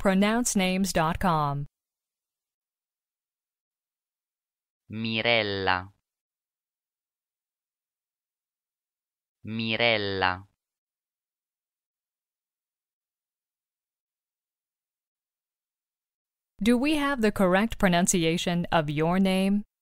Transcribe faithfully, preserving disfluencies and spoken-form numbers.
pronounce names dot com. Mirella, Mirella. Do we have the correct pronunciation of your name?